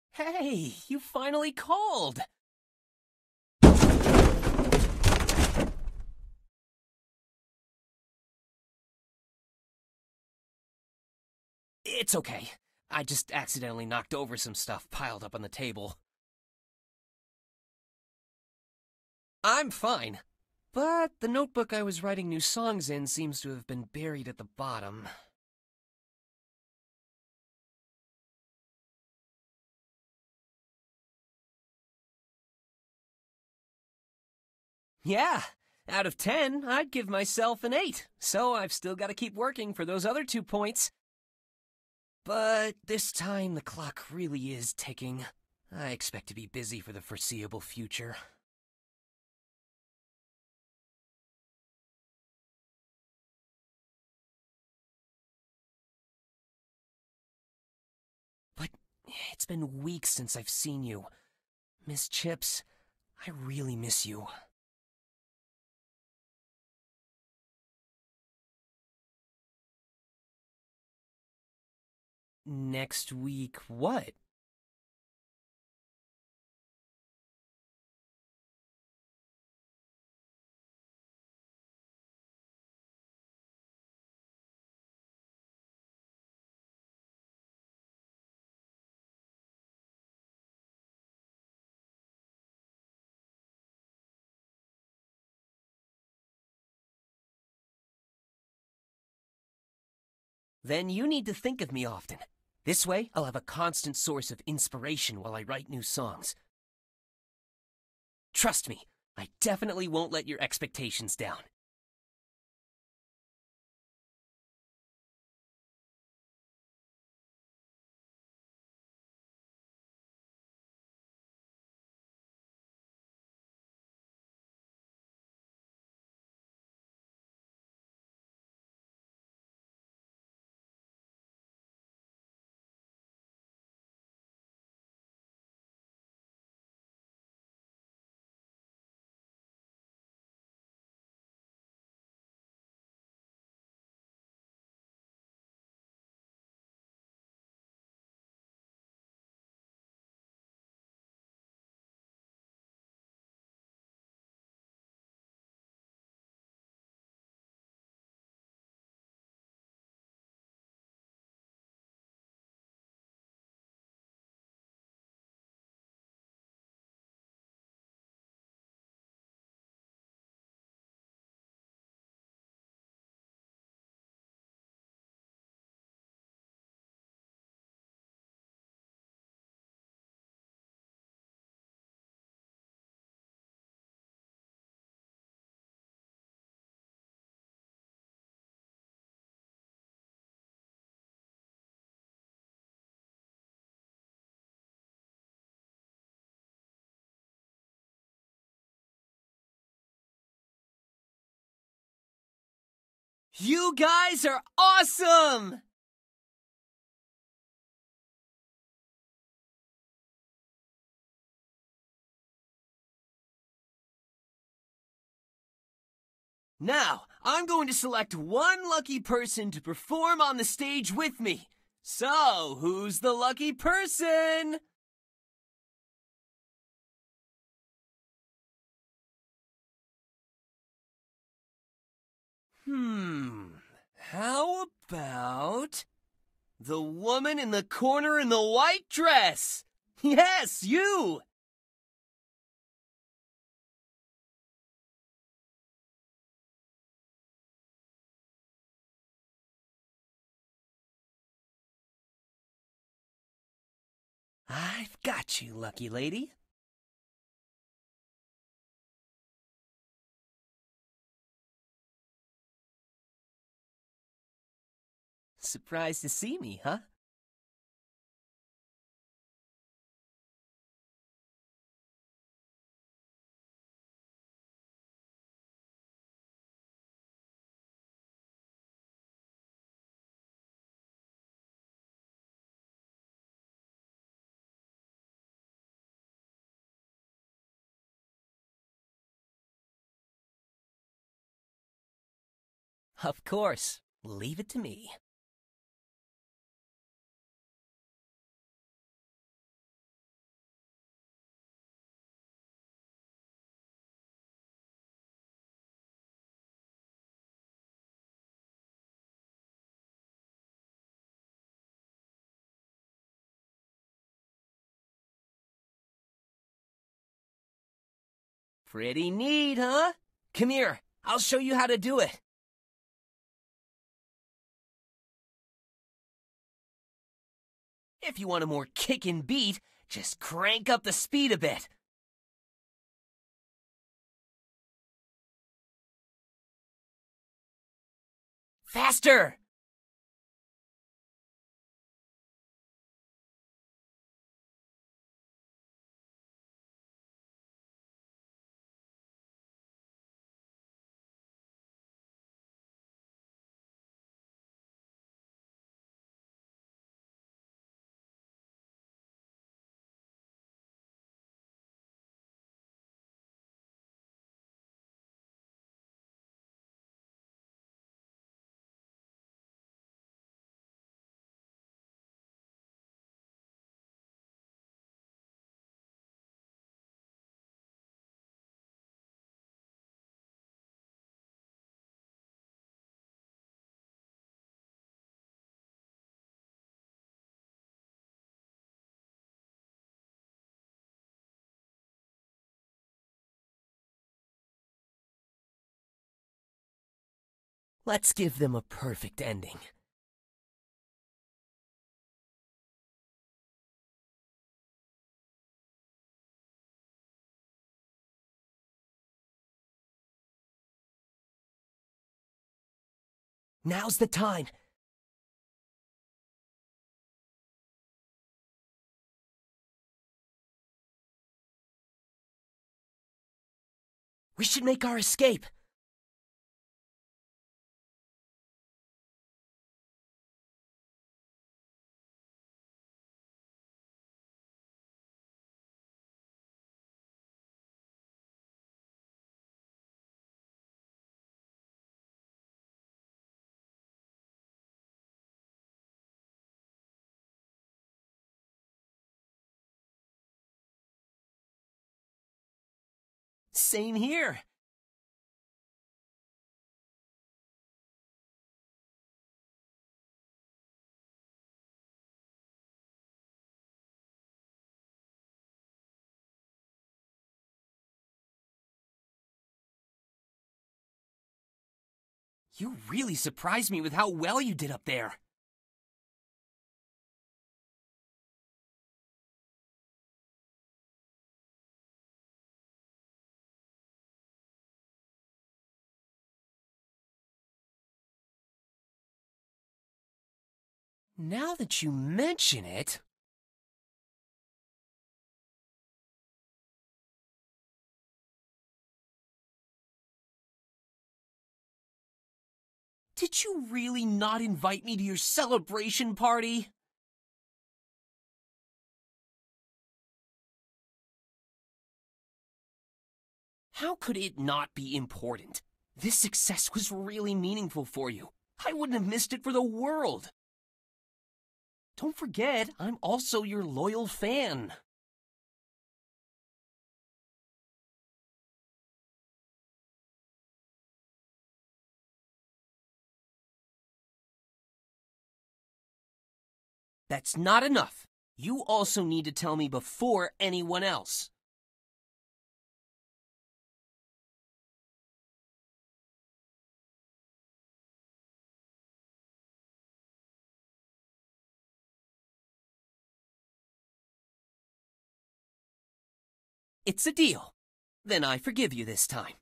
Hey, you finally called! It's okay. I just accidentally knocked over some stuff piled up on the table. I'm fine. But the notebook I was writing new songs in seems to have been buried at the bottom. Yeah, out of 10, I'd give myself an 8, so I've still got to keep working for those other 2 points. But this time the clock really is ticking. I expect to be busy for the foreseeable future. But it's been weeks since I've seen you. Miss Chips, I really miss you. Next week, what? Then you need to think of me often. This way, I'll have a constant source of inspiration while I write new songs. Trust me, I definitely won't let your expectations down. You guys are awesome! Now, I'm going to select one lucky person to perform on the stage with me. So, who's the lucky person? How about the woman in the corner in the white dress? Yes, you! I've got you, lucky lady. Surprised to see me, huh? Of course. Leave it to me. Pretty neat, huh? Come here, I'll show you how to do it. If you want a more kickin' beat, just crank up the speed a bit. Faster! Let's give them a perfect ending. Now's the time. We should make our escape. Same here. You really surprised me with how well you did up there. Now that you mention it... Did you really not invite me to your celebration party? How could it not be important? This success was really meaningful for you. I wouldn't have missed it for the world. Don't forget, I'm also your loyal fan. That's not enough. You also need to tell me before anyone else. It's a deal. Then I forgive you this time.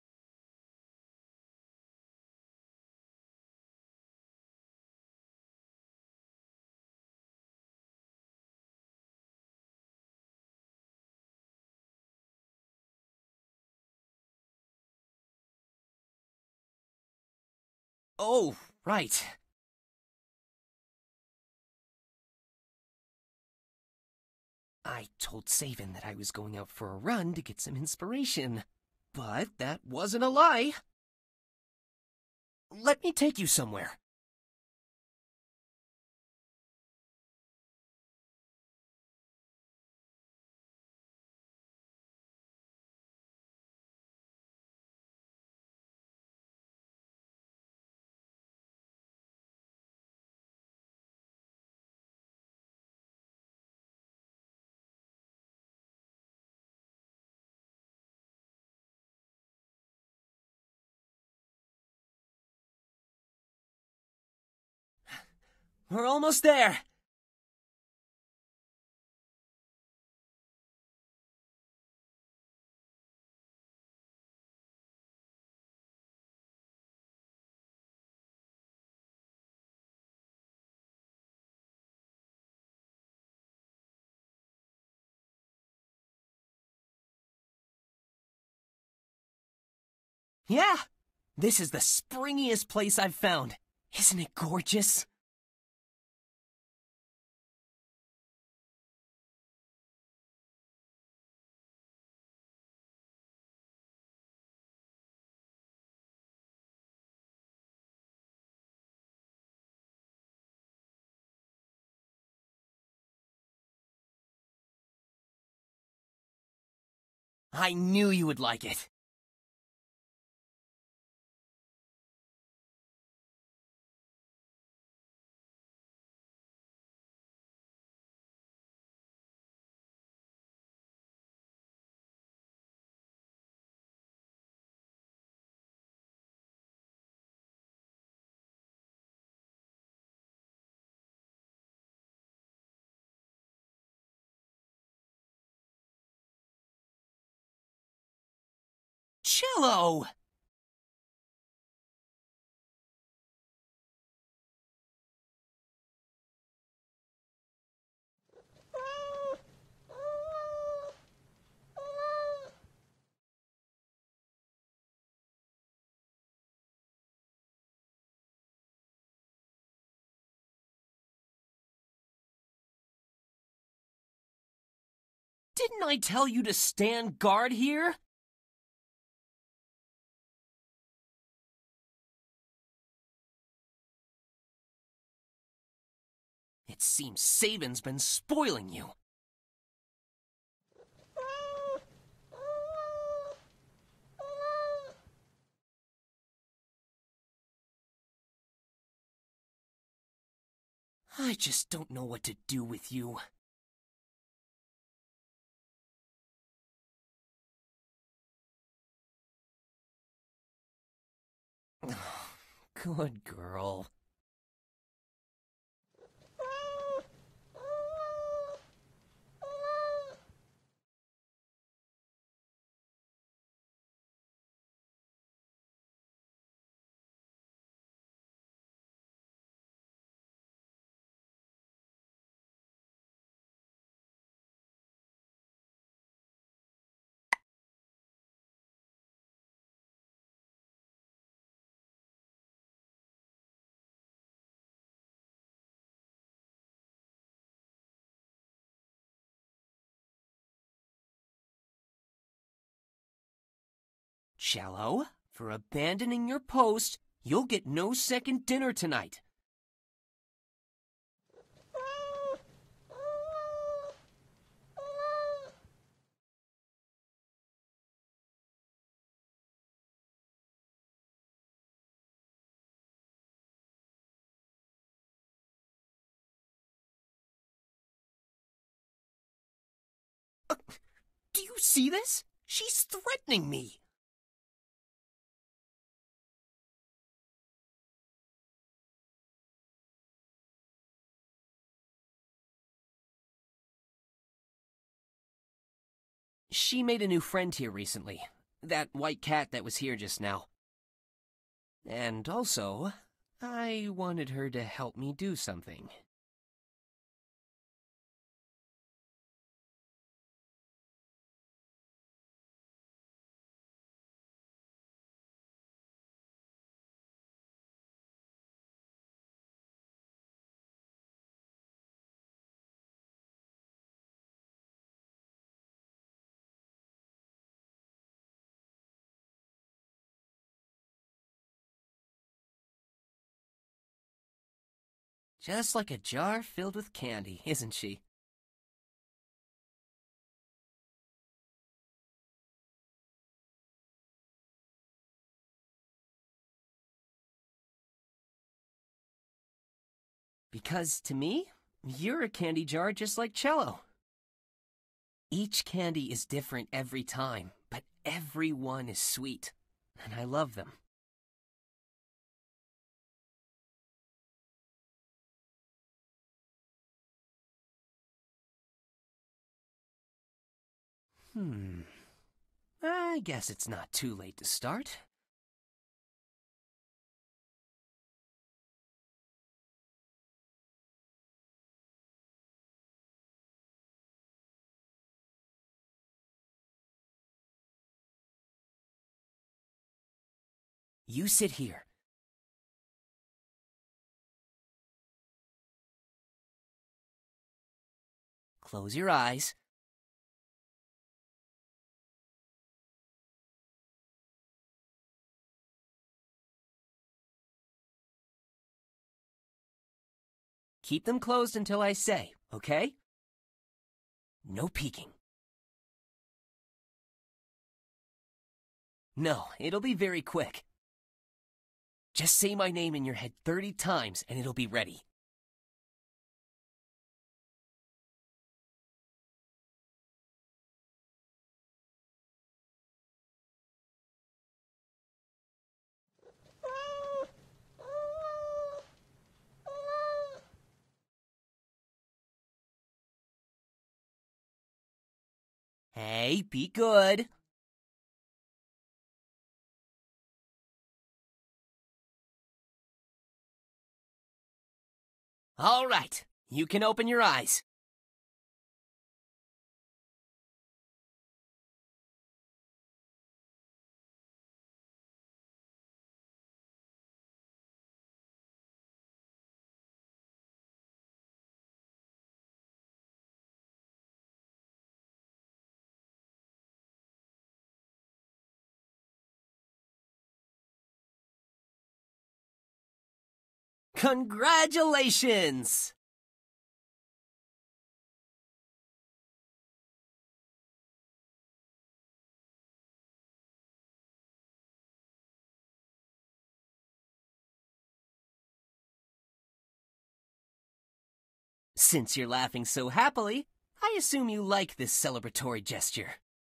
Oh, right. I told Savin that I was going out for a run to get some inspiration. But that wasn't a lie. Let me take you somewhere. We're almost there. Yeah, this is the springiest place I've found. Isn't it gorgeous? I knew you would like it. Cello! Didn't I tell you to stand guard here? It seems Saban's been spoiling you. I just don't know what to do with you. Good girl. Cello, for abandoning your post, you'll get no second dinner tonight. Do you see this? She's threatening me. She made a new friend here recently. That white cat that was here just now. And also, I wanted her to help me do something. Just like a jar filled with candy, isn't she? Because to me, you're a candy jar just like Cello. Each candy is different every time, but every one is sweet, and I love them. I guess it's not too late to start. You sit here. Close your eyes. Keep them closed until I say, okay? No peeking. No, it'll be very quick. Just say my name in your head 30 times and it'll be ready. Hey, be good. All right, you can open your eyes. Congratulations! Since you're laughing so happily, I assume you like this celebratory gesture.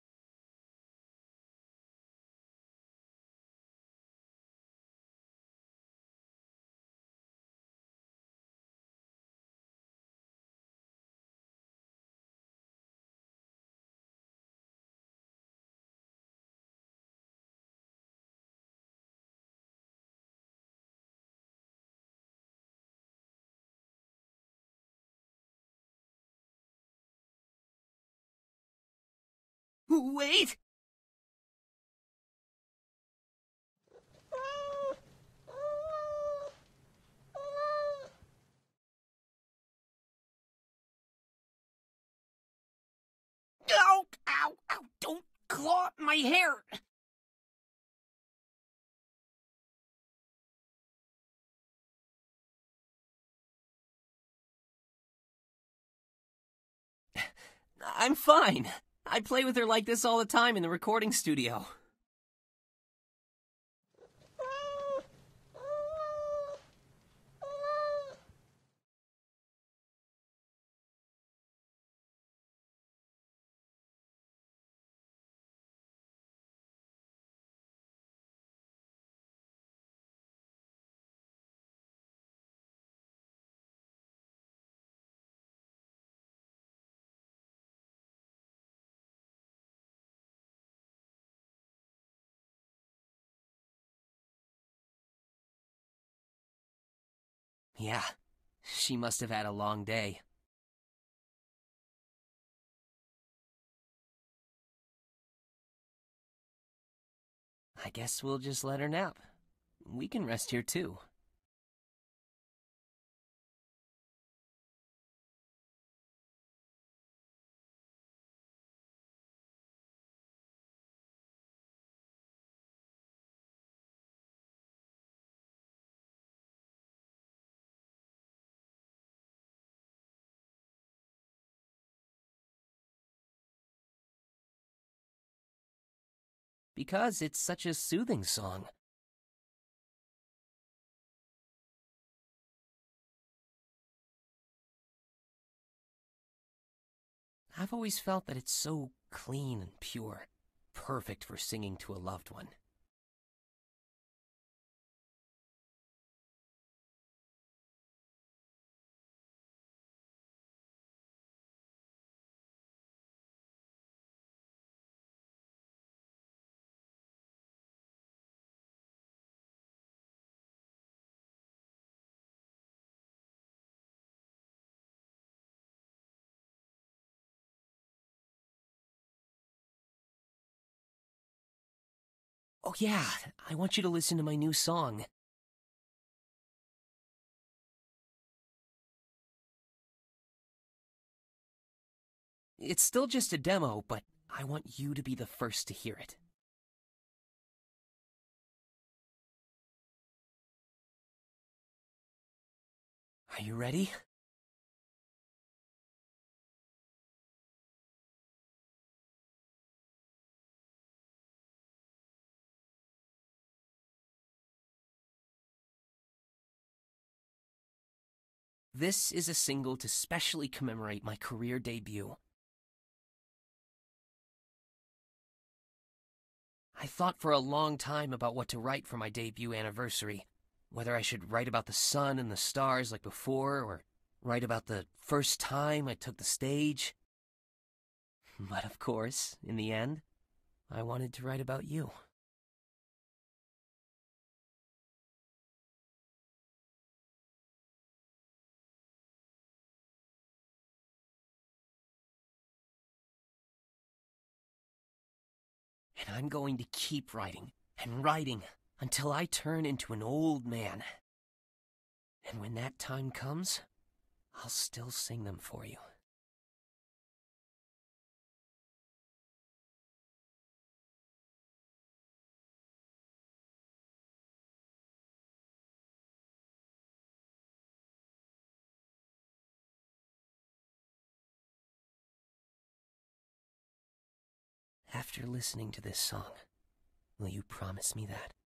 Wait! Ow! Ow! Ow! Don't claw at my hair! I'm fine. I play with her like this all the time in the recording studio. Yeah, she must have had a long day. I guess we'll just let her nap. We can rest here too. Because it's such a soothing song. I've always felt that it's so clean and pure, perfect for singing to a loved one. Oh yeah, I want you to listen to my new song. It's still just a demo, but I want you to be the first to hear it. Are you ready? This is a single to specially commemorate my career debut. I thought for a long time about what to write for my debut anniversary. Whether I should write about the sun and the stars like before, or write about the first time I took the stage. But of course, in the end, I wanted to write about you. And I'm going to keep writing and writing until I turn into an old man. And when that time comes, I'll still sing them for you. After listening to this song, will you promise me that?